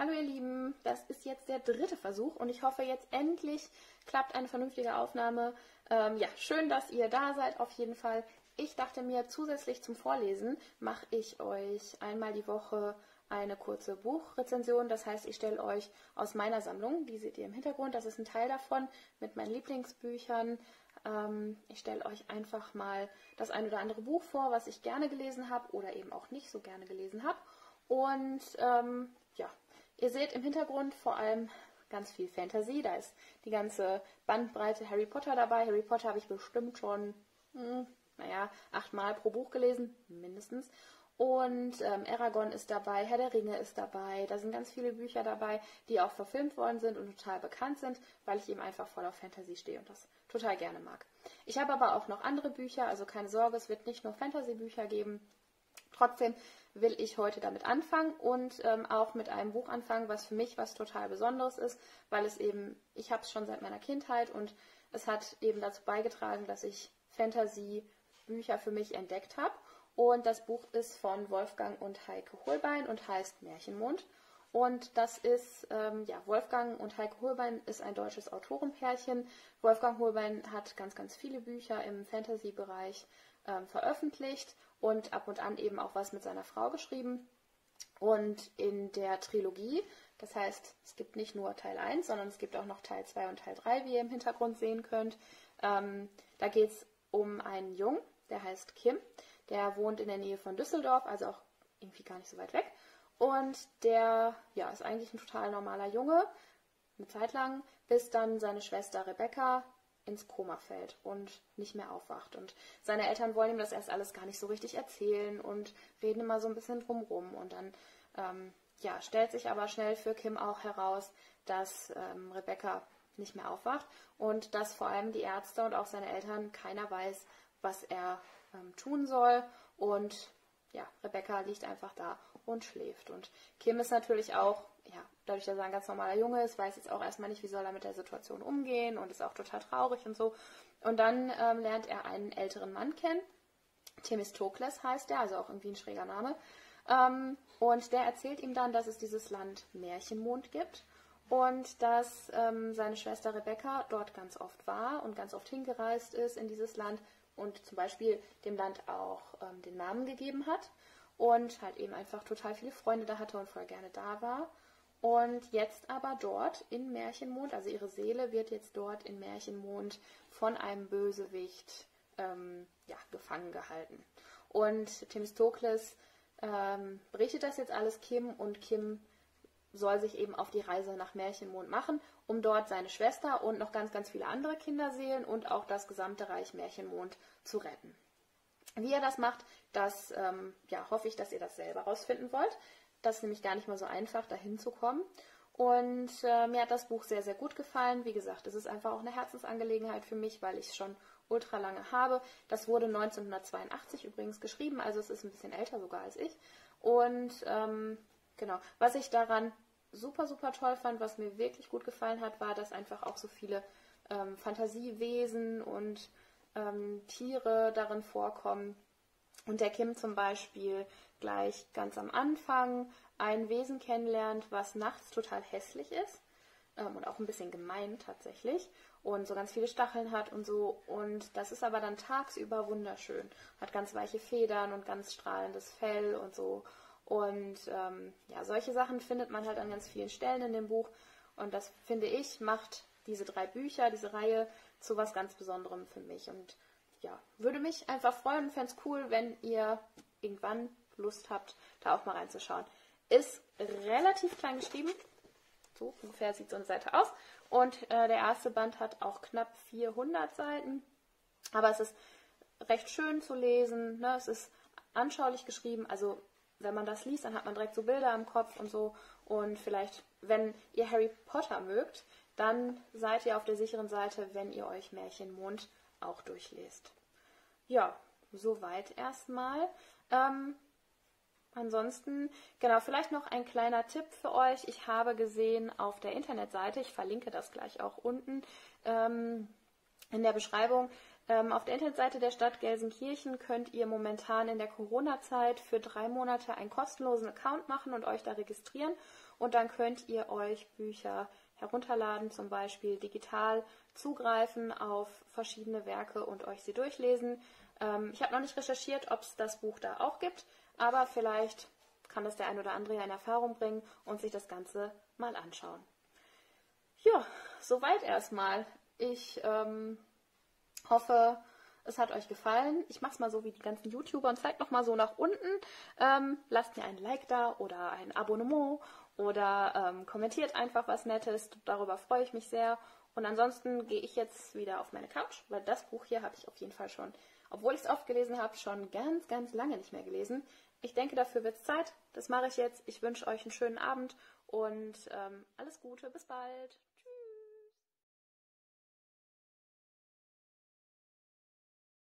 Hallo ihr Lieben, das ist jetzt der 3. Versuch und ich hoffe jetzt endlich klappt eine vernünftige Aufnahme. Ja, schön, dass ihr da seid auf jeden Fall. Ich dachte mir, zusätzlich zum Vorlesen mache ich euch einmal die Woche eine kurze Buchrezension. Das heißt, ich stelle euch aus meiner Sammlung, die seht ihr im Hintergrund, das ist ein Teil davon mit meinen Lieblingsbüchern. Ich stelle euch einfach mal das ein oder andere Buch vor, was ich gerne gelesen habe oder eben auch nicht so gerne gelesen habe. Und ja, ihr seht im Hintergrund vor allem ganz viel Fantasy. Da ist die ganze Bandbreite Harry Potter dabei. Harry Potter habe ich bestimmt schon, 8-mal pro Buch gelesen, mindestens. Und Eragon ist dabei, Herr der Ringe ist dabei. Da sind ganz viele Bücher dabei, die auch verfilmt worden sind und total bekannt sind, weil ich eben einfach voll auf Fantasy stehe und das total gerne mag. Ich habe aber auch noch andere Bücher, also keine Sorge, es wird nicht nur Fantasy-Bücher geben. Trotzdem will ich heute damit anfangen und auch mit einem Buch anfangen, was für mich was total Besonderes ist, weil es eben, ich habe es schon seit meiner Kindheit und es hat eben dazu beigetragen, dass ich Fantasy-Bücher für mich entdeckt habe. Und das Buch ist von Wolfgang und Heike Holbein und heißt Märchenmond. Und das ist, Wolfgang und Heike Holbein ist ein deutsches Autorenpärchen. Wolfgang Holbein hat ganz, ganz viele Bücher im Fantasy-Bereich veröffentlicht und ab und an eben auch was mit seiner Frau geschrieben. Und in der Trilogie, das heißt, es gibt nicht nur Teil 1, sondern es gibt auch noch Teil 2 und Teil 3, wie ihr im Hintergrund sehen könnt. Da geht es um einen Jungen, der heißt Kim. Der wohnt in der Nähe von Düsseldorf, also auch irgendwie gar nicht so weit weg. Und der ist eigentlich ein total normaler Junge, eine Zeit lang, bis dann seine Schwester Rebecca ins Koma fällt und nicht mehr aufwacht. Und seine Eltern wollen ihm das erst alles gar nicht so richtig erzählen und reden immer so ein bisschen drumrum. Und dann stellt sich aber schnell für Kim auch heraus, dass Rebecca nicht mehr aufwacht und dass vor allem die Ärzte und auch seine Eltern keiner weiß, was er tun soll. Und ja, Rebecca liegt einfach da und schläft. Und Kim ist natürlich auch, dadurch, dass er ein ganz normaler Junge ist, weiß jetzt auch erstmal nicht, wie soll er mit der Situation umgehen und ist auch total traurig und so. Und dann lernt er einen älteren Mann kennen. Themistokles heißt der, also auch irgendwie ein schräger Name. Und der erzählt ihm dann, dass es dieses Land Märchenmond gibt und dass seine Schwester Rebecca dort ganz oft war und ganz oft hingereist ist in dieses Land und zum Beispiel dem Land auch den Namen gegeben hat und halt eben einfach total viele Freunde da hatte und voll gerne da war. Und jetzt aber dort in Märchenmond, also ihre Seele wird jetzt dort in Märchenmond von einem Bösewicht gefangen gehalten. Und Themistokles berichtet das jetzt alles Kim und Kim soll sich eben auf die Reise nach Märchenmond machen, um dort seine Schwester und noch ganz, ganz viele andere Kinderseelen und auch das gesamte Reich Märchenmond zu retten. Wie er das macht, das hoffe ich, dass ihr das selber rausfinden wollt. Das ist nämlich gar nicht mal so einfach, dahin zu kommen. Und mir hat das Buch sehr, sehr gut gefallen. Wie gesagt, es ist einfach auch eine Herzensangelegenheit für mich, weil ich es schon ultra lange habe. Das wurde 1982 übrigens geschrieben, also es ist ein bisschen älter sogar als ich. Und was ich daran super, super toll fand, was mir wirklich gut gefallen hat, war, dass einfach auch so viele Fantasiewesen und Tiere darin vorkommen. Und der Kim zum Beispiel gleich ganz am Anfang ein Wesen kennenlernt, was nachts total hässlich ist und auch ein bisschen gemein tatsächlich und so ganz viele Stacheln hat und so. Und das ist aber dann tagsüber wunderschön. Hat ganz weiche Federn und ganz strahlendes Fell und so. Und solche Sachen findet man halt an ganz vielen Stellen in dem Buch. Und das, finde ich, macht diese 3 Bücher, diese Reihe zu was ganz Besonderem für mich. Und ja, würde mich einfach freuen und fände es cool, wenn ihr irgendwann Lust habt, da auch mal reinzuschauen. Ist relativ klein geschrieben. So ungefähr sieht so eine Seite aus. Und der erste Band hat auch knapp 400 Seiten. Aber es ist recht schön zu lesen. Ne? Es ist anschaulich geschrieben. Also wenn man das liest, dann hat man direkt so Bilder im Kopf und so. Und vielleicht, wenn ihr Harry Potter mögt, dann seid ihr auf der sicheren Seite, wenn ihr euch Märchenmond auch durchlest. Ja, soweit erstmal. Ansonsten, vielleicht noch ein kleiner Tipp für euch. Ich habe gesehen auf der Internetseite, ich verlinke das gleich auch unten in der Beschreibung, Auf der Internetseite der Stadt Gelsenkirchen könnt ihr momentan in der Corona-Zeit für 3 Monate einen kostenlosen Account machen und euch da registrieren. Und dann könnt ihr euch Bücher herunterladen, zum Beispiel digital zugreifen auf verschiedene Werke und euch sie durchlesen. Ich habe noch nicht recherchiert, ob es das Buch da auch gibt, aber vielleicht kann das der ein oder andere ja in Erfahrung bringen und sich das Ganze mal anschauen. Ja, soweit erstmal. Ich hoffe, es hat euch gefallen. Ich mache es mal so wie die ganzen YouTuber und zeige nochmal so nach unten. Lasst mir ein Like da oder ein Abonnement oder kommentiert einfach was Nettes. Darüber freue ich mich sehr. Und ansonsten gehe ich jetzt wieder auf meine Couch, weil das Buch hier habe ich auf jeden Fall schon, obwohl ich es oft gelesen habe, schon ganz, ganz lange nicht mehr gelesen. Ich denke, dafür wird es Zeit. Das mache ich jetzt. Ich wünsche euch einen schönen Abend und alles Gute. Bis bald.